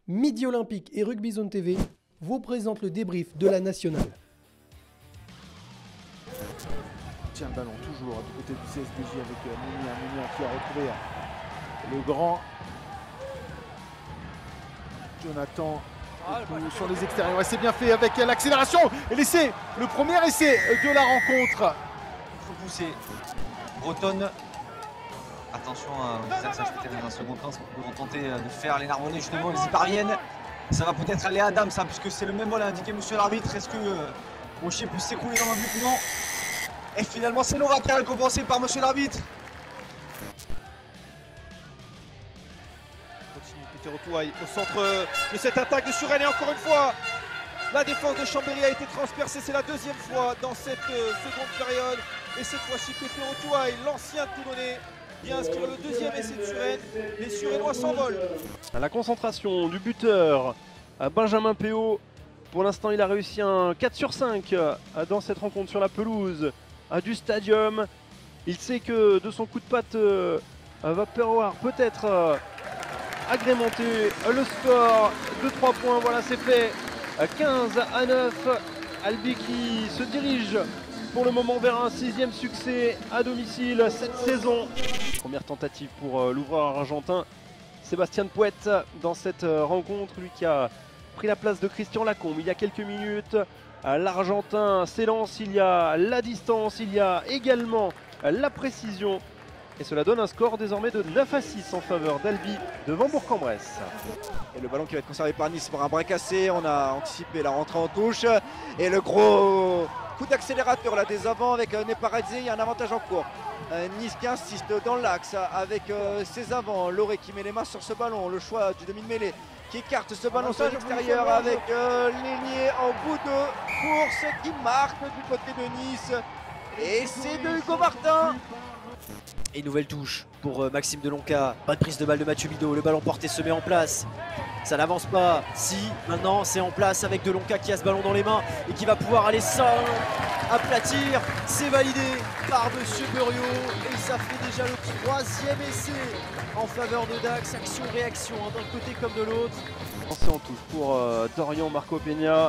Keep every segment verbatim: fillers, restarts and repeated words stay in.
Midi Olympique et Rugby Zone T V vous présentent le débrief de la nationale. Tient le ballon toujours du côté du C S D J avec Mounir, Mounir qui a retrouvé le grand Jonathan ah, sur les extérieurs. Et c'est bien fait avec l'accélération et l'essai, le premier essai de la rencontre. Il faut pousser. Bretonne. Attention, ça, ça peut-être dans un second temps, pour tenter de faire les Narbonnais, justement, ils y parviennent. Ça va peut-être aller à Adam, ça, puisque c'est le même mot l'a indiqué monsieur l'arbitre. Est-ce que euh, Rocher peut s'écouler dans un but? Non. Et finalement, c'est Laura qui est récompensé par monsieur l'arbitre. Continue Peter Otouaille au centre de cette attaque de Suresnes. Et encore une fois, la défense de Chambéry a été transpercée. C'est la deuxième fois dans cette euh, seconde période. Et cette fois-ci, Peter Otouaille, l'ancien Toulonnais, vient inscrire le deuxième essai de Suresnes. Les Suresnois s'envolent. La concentration du buteur Benjamin Péot. Pour l'instant, il a réussi un quatre sur cinq dans cette rencontre sur la pelouse du stadium. Il sait que de son coup de patte euh, va pouvoir peut-être euh, agrémenter le score de trois points. Voilà, c'est fait. quinze à neuf. Albi qui se dirige pour le moment vers un sixième succès à domicile cette saison. Première tentative pour euh, l'ouvreur argentin Sébastien Pouette dans cette euh, rencontre. Lui qui a pris la place de Christian Lacombe il y a quelques minutes. L'Argentin s'élance, il y a la distance, il y a également la précision. Et cela donne un score désormais de neuf à six en faveur d'Albi devant Bourg-en-Bresse. Et le ballon qui va être conservé par Nice pour un bras cassé. On a anticipé la rentrée en touche. Et le gros coup d'accélérateur là des avants avec Neparadze. Il y a un avantage en cours. Nice qui insiste dans l'axe avec ses avants. Loré qui met les mains sur ce ballon. Le choix du demi de mêlée qui écarte ce ballon sur l'extérieur avec euh, Lénier en bout de course qui marque du côté de Nice. Et c'est de Hugo Martin. Et nouvelle touche pour euh, Maxime Delonca. Pas de prise de balle de Mathieu Bidot. Le ballon porté se met en place. Ça n'avance pas. Si, maintenant c'est en place avec Delonca qui a ce ballon dans les mains et qui va pouvoir aller sans aplatir. C'est validé par monsieur Buriot. Et ça fait déjà le troisième essai en faveur de Dax. Action-réaction hein, d'un côté comme de l'autre. Lancé en touche pour euh, Dorian Marco Peña.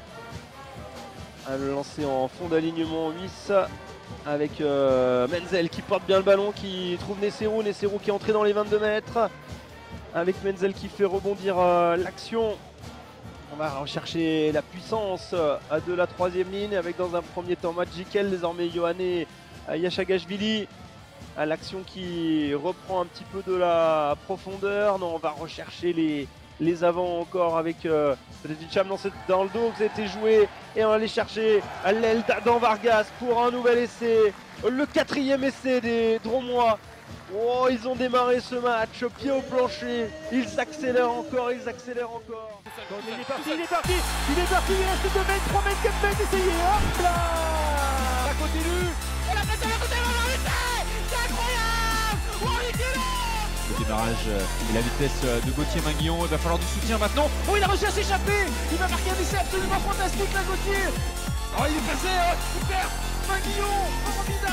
Le lancer en fond d'alignement huit avec euh, Menzel qui porte bien le ballon, qui trouve Nesserou. Nesserou qui est entré dans les vingt-deux mètres. Avec Menzel qui fait rebondir euh, l'action. On va rechercher la puissance euh, de la troisième ligne avec dans un premier temps Magikel, désormais Yohanné Yachagashvili. L'action qui reprend un petit peu de la profondeur. Non, on va rechercher les, les avants encore avec euh, Cham lancé dans le dos, qui a été joué. Et on va aller chercher à l'aile d'Adam Vargas pour un nouvel essai. Le quatrième essai des Dromois. Oh, ils ont démarré ce match, pied au plancher. Ils accélèrent encore, ils accélèrent encore. Il est parti, il est parti, il est parti, il reste deux mètres, trois mètres, quatre mètres, essayez, hop là. Ça continue. On la passe à la côté, on l'a arrêté. C'est incroyable. Oh, le démarrage et la vitesse de Gauthier Minguillon, il va falloir du soutien maintenant. Oh, il a réussi à s'échapper. Il va marquer un essai absolument fantastique là, Gauthier. Oh, il est passé, oh, super. Minguillon, formidable.